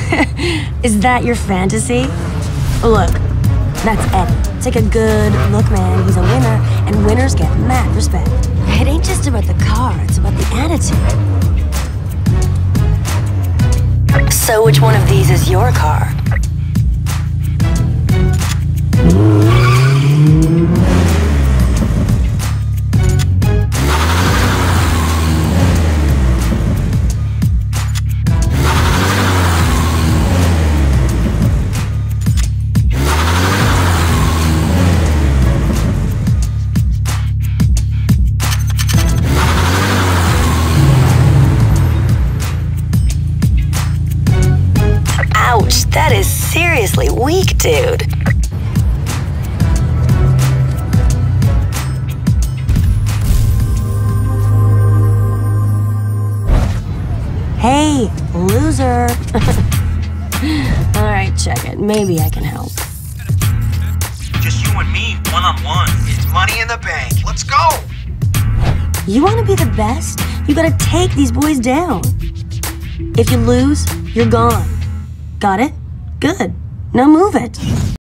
Is that your fantasy? Look, that's Eddie. Take a good look, man. He's a winner, and winners get mad respect. It ain't just about the car, it's about the attitude. So which one of these is your car? Ouch, that is seriously weak, dude. Hey, loser. All right, check it. Maybe I can help. Just you and me, one-on-one. It's money in the bank. Let's go! You want to be the best? You gotta take these boys down. If you lose, you're gone. Got it? Good. Now move it.